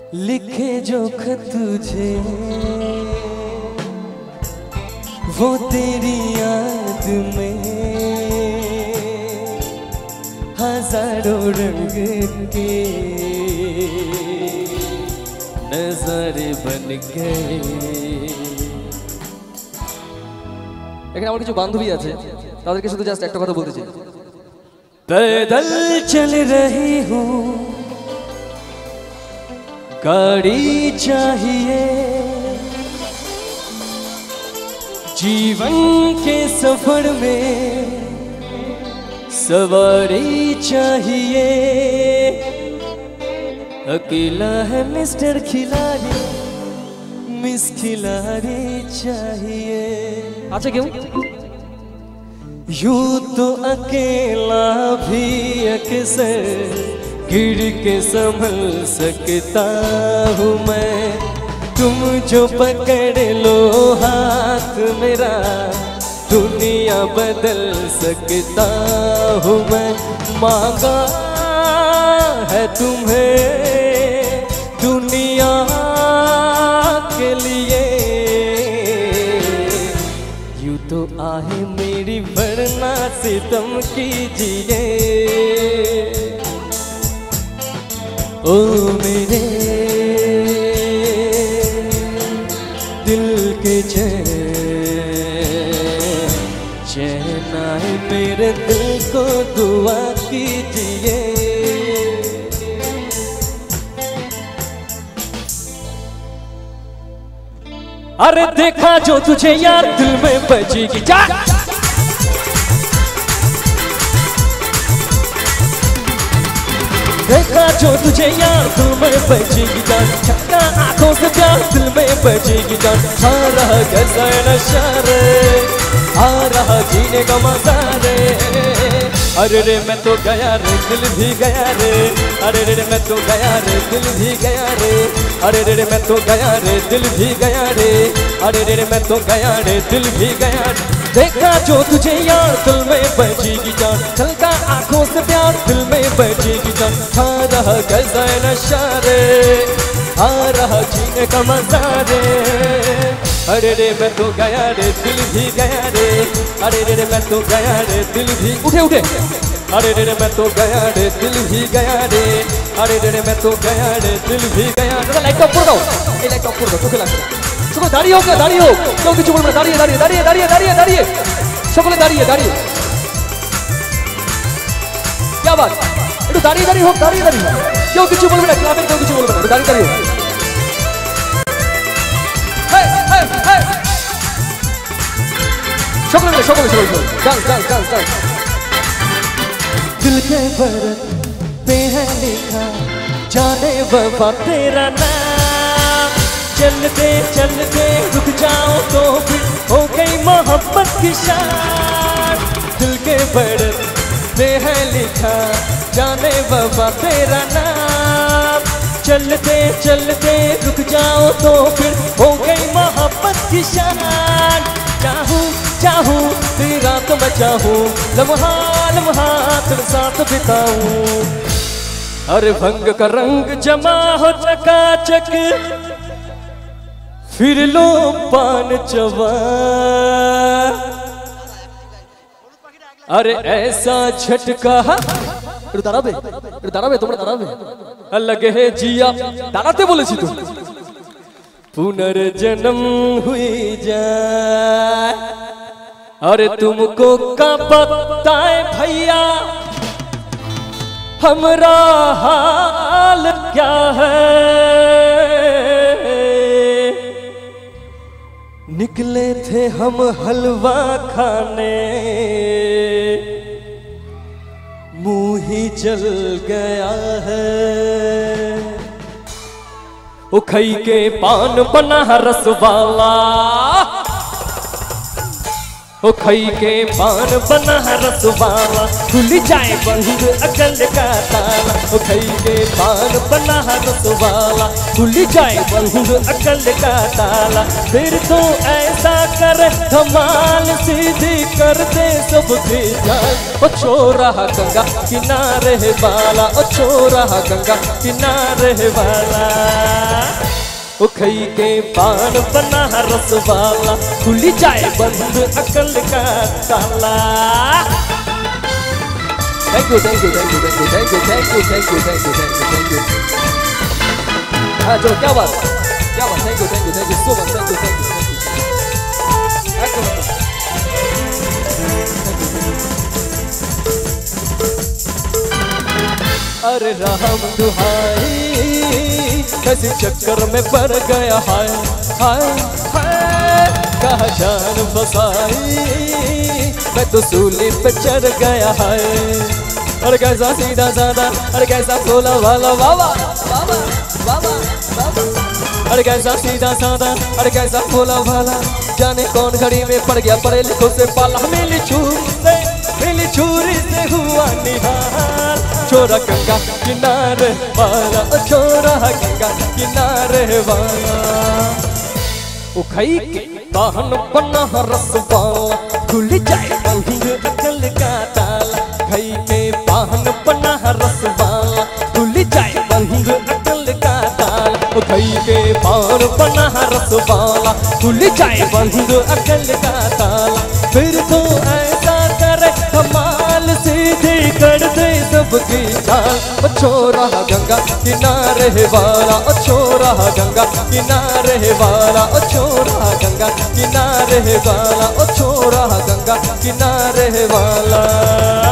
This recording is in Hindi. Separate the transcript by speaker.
Speaker 1: लिखे जो खत तुझे वो तेरी याद में हजारों रंग के नजारे बन गए। এখানে আমার কিছু বান্ধবী আছে, তাদেরকে শুধু জাস্ট একটা কথা বলতে চাই। पैदल चल रही हूँ, गाड़ी चाहिए, जीवन के सफर में सवारी चाहिए। अकेला है मिस्टर खिलाड़ी, मिस खिलाड़ी चाहिए। अच्छा क्यों? यूं तो अकेला भी अक्सर गिर के संभल सकता हूँ मैं, तुम जो पकड़ लो हाथ मेरा दुनिया बदल सकता हूँ मैं। मांगा है तुम्हें दुनिया के लिए, यूं तो आहे मेरी वरना सितम कीजिए। ओ मेरे दिल के चैन आए मेरे दिल को दुआ कीजिए। अरे देखा जो तुझे यार दिल में बजेगी जा, देखा जो तुझे यार दिल में बजेगी जान, छक्का आंखों से प्यार दिल में बजेगी जान। आ रहा कैसा नशा रे, आ रहा जीने का मजा रे। अरे रे मैं तो गया रे दिल भी गया रे, अरे रे मैं तो गया रे दिल भी गया रे, अरे रे मैं तो गया रे दिल भी गया रे, अरे रे मैं तो गया रे दिल भी गया रे। देखा जो तुझे यार दिल में बजेगी जान, छलका आंखों से प्यार दिल में बजेगी जान। आ रहा कैसा नशा रे, आ रहा जीने का मजा रे। अरे रे मैं तो गया रे दिल भी गया रे, अरे रे मैं तो गया रे दिल भी उठे उठे, अरे रे मैं तो गया रे दिल भी गया रे, अरे रे मैं तो गया रे दिल भी गया। লাইটটা উপরে দাও, এই লাইটটা উপরে দাও, চোখে লাগবে। সকলে দাঁড়িয়ে হোক না, দাঁড়িয়ে হোক, কেউ কিছু বলবে না, দাঁড়িয়ে দাঁড়িয়ে দাঁড়িয়ে দাঁড়িয়ে দাঁড়িয়ে দাঁড়িয়ে সকলে দাঁড়িয়ে দাঁড়িয়ে। কি আবার একটু দাঁড়িয়ে দাঁড়িয়ে হোক, দাঁড়িয়ে দাঁড়িয়ে, কেউ কিছু বলবে না, ক্লাবের কেউ কিছু বলবে না, একটু দাঁড়িয়ে দাঁড়িয়ে হোক। সকলে মিলে সকলে সকলে ডান্স ডান্স डांस डांस। दिल के बरत पे है लिखा जाने वफा तेरा नाम, चलते चलते रुक जाओ तो फिर हो गई मोहब्बत की शान। दिल के बरत पे है लिखा जाने वफा तेरा नाम, चलते चलते रुक जाओ तो फिर हो गई मोहब्बत की शान। चाहूं चाहूं तेरा तो मैं चाहूं, लम्हा लम्हा तेरे साथ बिताऊं। अरे भंग का रंग जमा हो चकाचक, फिर लो पान चबा। अरे ऐसा झटका একটু দাঁড়াবে, একটু দাঁড়াবে, তোমরা দাঁড়াবে। लगे है जिया দাঁড়াতে বলেছি তো। पुनर्जन्म हुई जाए, अरे तुमको क्या पता है भैया हमारा हाल क्या है। निकले थे हम हलवा खाने, मुंह ही जल गया है। ओ खई के पान बना रस वाला, ओ खई के पान बना रसवाला खुल जाए बंद अकल का ताला। ओ खई के पान बना रसवाला खुल जाए बंद अकल का ताला। फिर तो ऐसा कर धमाल सीधी कर दे सबकी जान। ओ छोरा गंगा किनारे वाला, ओ छोरा गंगा किनारे वाला। ओ खई के पान बना रसवाला खुल जाए बंद अकल का ताला। Thank you thank you thank you thank you thank you thank you thank you thank you thank you. हाँ चलो क्या बात thank you so much thank you. अरे राम दुहाई कैसे चक्कर में पड़ गया हाय हाय हाय। कहा जान बसाई मैं तो सूली पे चढ़ गया हाय। अरे कैसा सीधा साधा, अरे कैसा भोला वाला वावा वावा वावा वावा। अरे कैसा सीधा साधा, अरे कैसा भोला वाला। जाने कौन घड़ी में पड़ गया पढ़े लिखो से पाला। मिली छुरी से हुआ निहाल। छोरा गंगा किनारे वाला, ओ छोरा गंगा किनारे वाला। ओ खई के पान बना रसवाला खुल जाए बंद अकल का ताला। खई के पान बना रसवाला खुल जाए बंद अकल का ताला। ओ खई के पान बना रसवाला खुल जाए बंद अकल का ताला। फिर तो ऐसा करे धमाल सीधी कर दे सबकी जान। ओ छोरा गंगा किनारे वाला, ओ छोरा गंगा किनारे वाला, ओ छोरा गंगा किनारे वाला, ओ छोरा गंगा किनारे वाला।